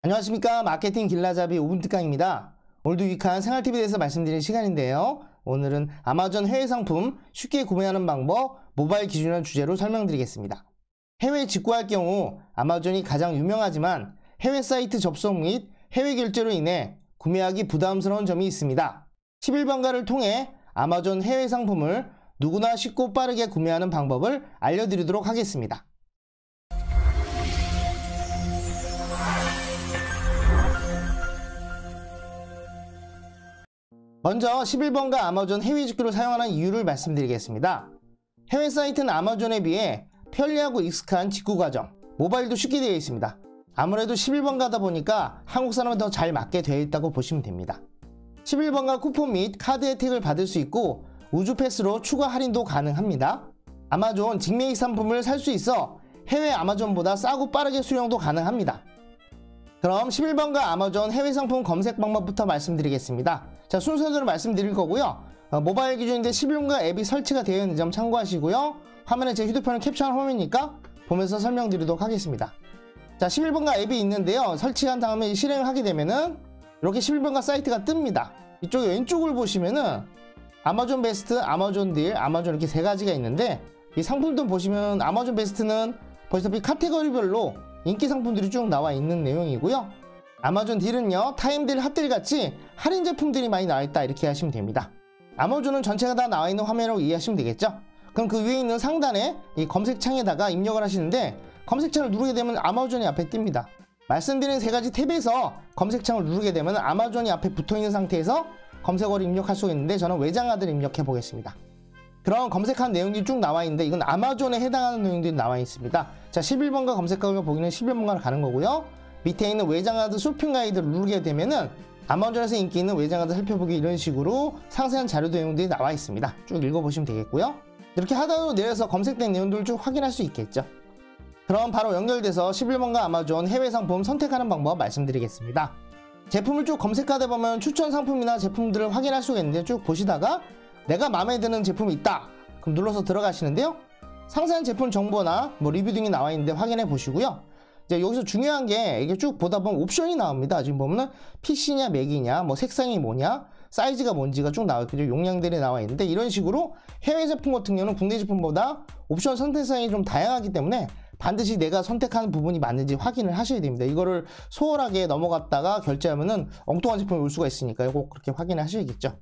안녕하십니까. 마케팅 길라잡이 5분 특강입니다. 오늘도 유익한 생활팁에 대해서 말씀드리는 시간인데요. 오늘은 아마존 해외 상품 쉽게 구매하는 방법, 모바일 기준이라는 주제로 설명드리겠습니다. 해외에 직구할 경우 아마존이 가장 유명하지만 해외 사이트 접속 및 해외 결제로 인해 구매하기 부담스러운 점이 있습니다. 11번가를 통해 아마존 해외 상품을 누구나 쉽고 빠르게 구매하는 방법을 알려드리도록 하겠습니다. 먼저 11번가 아마존 해외 직구를 사용하는 이유를 말씀드리겠습니다. 해외 사이트는 아마존에 비해 편리하고 익숙한 직구 과정, 모바일도 쉽게 되어 있습니다. 아무래도 11번가다 보니까 한국 사람은 더 잘 맞게 되어 있다고 보시면 됩니다. 11번가 쿠폰 및 카드 혜택을 받을 수 있고 우주 패스로 추가 할인도 가능합니다. 아마존 직매입 상품을 살 수 있어 해외 아마존보다 싸고 빠르게 수령도 가능합니다. 그럼 11번가 아마존 해외 상품 검색 방법부터 말씀드리겠습니다. 자, 순서대로 말씀드릴 거고요. 모바일 기준인데 11번가 앱이 설치가 되어 있는 점 참고하시고요. 화면에 제 휴대폰을 캡처한 화면이니까 보면서 설명드리도록 하겠습니다. 자, 11번가 앱이 있는데요. 설치한 다음에 실행을 하게 되면은 이렇게 11번가 사이트가 뜹니다. 이쪽에 왼쪽을 보시면은 아마존 베스트, 아마존 딜, 아마존 이렇게 세 가지가 있는데 이 상품들 보시면 아마존 베스트는 보시다시피 카테고리별로 인기 상품들이 쭉 나와 있는 내용이고요. 아마존 딜은요, 타임딜, 핫딜 같이 할인 제품들이 많이 나와 있다 이렇게 하시면 됩니다. 아마존은 전체가 다 나와 있는 화면으로 이해하시면 되겠죠. 그럼 그 위에 있는 상단에 이 검색창에다가 입력을 하시는데 검색창을 누르게 되면 아마존이 앞에 뜹니다. 말씀드린 세 가지 탭에서 검색창을 누르게 되면 아마존이 앞에 붙어 있는 상태에서 검색어를 입력할 수가 있는데 저는 외장하드를 입력해 보겠습니다. 그런 검색한 내용들이 쭉 나와 있는데 이건 아마존에 해당하는 내용들이 나와 있습니다. 자, 11번가 검색하고 보기는 11번가를 가는 거고요. 밑에 있는 외장하드 쇼핑 가이드를 누르게 되면은 아마존에서 인기 있는 외장하드 살펴보기 이런 식으로 상세한 자료 내용들이 나와 있습니다. 쭉 읽어보시면 되겠고요. 이렇게 하단으로 내려서 검색된 내용들을 쭉 확인할 수 있겠죠. 그럼 바로 연결돼서 11번가 아마존 해외 상품 선택하는 방법 말씀드리겠습니다. 제품을 쭉 검색하다 보면 추천 상품이나 제품들을 확인할 수가 있는데 쭉 보시다가 내가 마음에 드는 제품이 있다. 그럼 눌러서 들어가시는데요. 상세한 제품 정보나 리뷰 등이 나와 있는데 확인해 보시고요. 이제 여기서 중요한 게 이게 쭉 보다 보면 옵션이 나옵니다. 지금 보면은 PC냐 맥이냐, 색상이 뭐냐, 사이즈가 뭔지가 쭉 나와 있고 용량들이 나와 있는데 이런 식으로 해외 제품 같은 경우는 국내 제품보다 옵션 선택사항이 좀 다양하기 때문에 반드시 내가 선택하는 부분이 맞는지 확인을 하셔야 됩니다. 이거를 소홀하게 넘어갔다가 결제하면은 엉뚱한 제품이 올 수가 있으니까요. 꼭 그렇게 확인을 하셔야겠죠.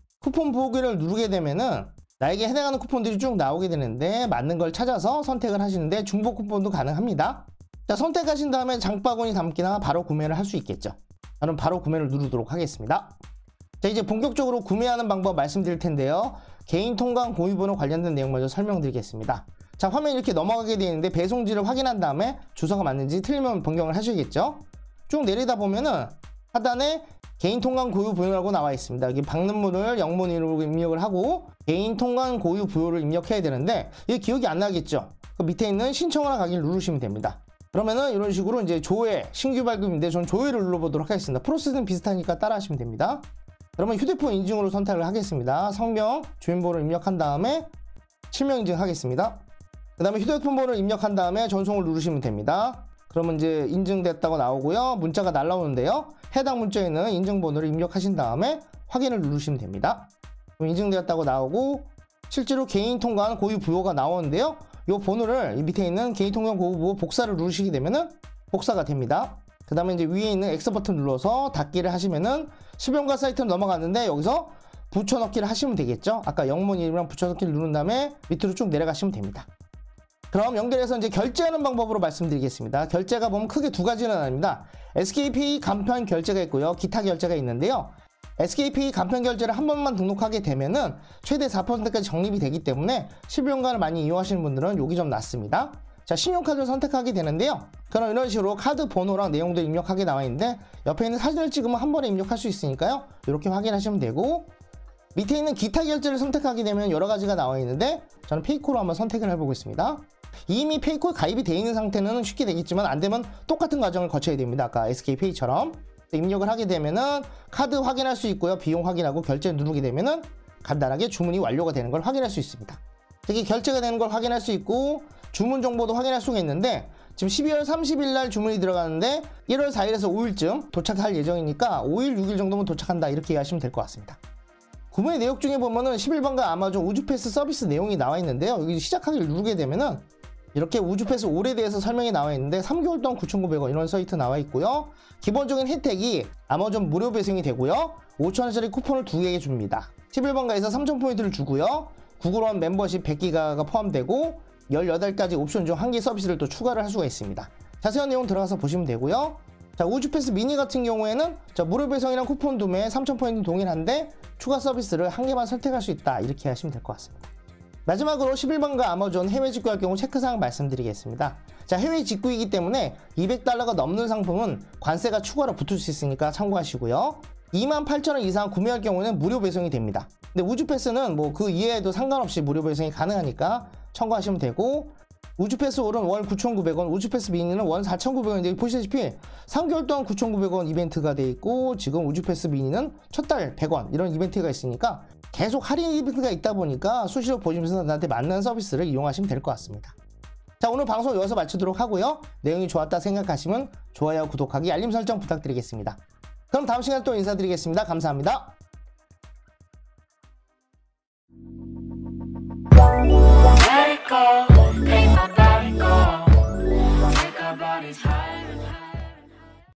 쿠폰 보기를 누르게 되면은 나에게 해당하는 쿠폰들이 쭉 나오게 되는데 맞는 걸 찾아서 선택을 하시는데 중복 쿠폰도 가능합니다. 자, 선택하신 다음에 장바구니 담기나 바로 구매를 할 수 있겠죠. 저는 바로 구매를 누르도록 하겠습니다. 자, 이제 본격적으로 구매하는 방법 말씀드릴 텐데요. 개인 통관 공유번호 관련된 내용 먼저 설명드리겠습니다. 자, 화면 이렇게 넘어가게 되어 있는데 배송지를 확인한 다음에 주소가 맞는지 틀리면 변경을 하셔야겠죠. 쭉 내리다 보면은 하단에 개인 통관 고유 부여라고 나와 있습니다. 여기 방문문을 영문으로 입력을 하고 개인 통관 고유 부여를 입력해야 되는데 이게 기억이 안 나겠죠. 그 밑에 있는 신청하러 가기를 누르시면 됩니다. 그러면은 이런 식으로 이제 조회, 신규 발급인데 전 조회를 눌러보도록 하겠습니다. 프로세스는 비슷하니까 따라 하시면 됩니다. 그러면 휴대폰 인증으로 선택을 하겠습니다. 성명, 주민번호를 입력한 다음에 실명 인증하겠습니다. 그 다음에 휴대폰 번호를 입력한 다음에 전송을 누르시면 됩니다. 그러면 이제 인증됐다고 나오고요. 문자가 날라오는데요. 해당 문자에는 인증번호를 입력하신 다음에 확인을 누르시면 됩니다. 그럼 인증되었다고 나오고 실제로 개인 통관 고유 부여가 나오는데요. 이 번호를 이 밑에 있는 개인 통관 고유 부여 복사를 누르시게 되면은 복사가 됩니다. 그 다음에 이제 위에 있는 X 버튼 눌러서 닫기를 하시면은 11번가 사이트로 넘어갔는데 여기서 붙여넣기를 하시면 되겠죠. 아까 영문 이름이랑 붙여넣기를 누른 다음에 밑으로 쭉 내려가시면 됩니다. 그럼 연결해서 이제 결제하는 방법으로 말씀드리겠습니다. 결제가 보면 크게 두 가지는 아닙니다. SK페이 간편 결제가 있고요. 기타 결제가 있는데요. SK페이 간편 결제를 한 번만 등록하게 되면은 최대 4%까지 적립이 되기 때문에 11번가를 많이 이용하시는 분들은 여기 좀 낫습니다. 자, 신용카드를 선택하게 되는데요. 그럼 이런 식으로 카드 번호랑 내용들 입력하게 나와 있는데 옆에 있는 사진을 찍으면 한 번에 입력할 수 있으니까요. 이렇게 확인하시면 되고 밑에 있는 기타 결제를 선택하게 되면 여러 가지가 나와 있는데 저는 페이코로 한번 선택을 해보고 있습니다. 이미 페이코에 가입이 되어 있는 상태는 쉽게 되겠지만 안 되면 똑같은 과정을 거쳐야 됩니다. 아까 SK페이처럼 입력을 하게 되면은 카드 확인할 수 있고요. 비용 확인하고 결제 누르게 되면은 간단하게 주문이 완료가 되는 걸 확인할 수 있습니다. 특히 결제가 되는 걸 확인할 수 있고 주문 정보도 확인할 수가 있는데 지금 12월 30일 날 주문이 들어가는데 1월 4일에서 5일쯤 도착할 예정이니까 5일, 6일 정도면 도착한다 이렇게 이해하시면 될 것 같습니다. 구매 내역 중에 보면은 11번가 아마존 우주패스 서비스 내용이 나와 있는데요. 여기 시작하기를 누르게 되면은 이렇게 우주패스 올에 대해서 설명이 나와 있는데 3개월 동안 9,900원 이런 사이트 나와 있고요. 기본적인 혜택이 아마존 무료 배송이 되고요. 5,000원짜리 쿠폰을 2개 줍니다. 11번가에서 3,000포인트를 주고요. 구글원 멤버십 100기가가 포함되고 18가지 옵션 중 1개 서비스를 또 추가를 할 수가 있습니다. 자세한 내용 들어가서 보시면 되고요. 자, 우주패스 미니 같은 경우에는 무료 배송이랑 쿠폰 도매 3,000포인트 동일한데 추가 서비스를 1개만 선택할 수 있다 이렇게 하시면 될 것 같습니다. 마지막으로 11번가 아마존 해외 직구할 경우 체크사항 말씀드리겠습니다. 자, 해외 직구이기 때문에 $200가 넘는 상품은 관세가 추가로 붙을 수 있으니까 참고하시고요. 28,000원 이상 구매할 경우는 무료 배송이 됩니다. 근데 우주패스는 뭐 그 이외에도 상관없이 무료 배송이 가능하니까 참고하시면 되고, 우주패스 올은 월 9,900원, 우주패스 미니는 월 4,900원인데 보시다시피 3개월 동안 9,900원 이벤트가 돼 있고, 지금 우주패스 미니는 첫 달 100원 이런 이벤트가 있으니까 계속 할인 이벤트가 있다 보니까 수시로 보시면서 나한테 맞는 서비스를 이용하시면 될 것 같습니다. 자, 오늘 방송 여기서 마치도록 하고요. 내용이 좋았다 생각하시면 좋아요, 구독하기, 알림 설정 부탁드리겠습니다. 그럼 다음 시간에 또 인사드리겠습니다. 감사합니다.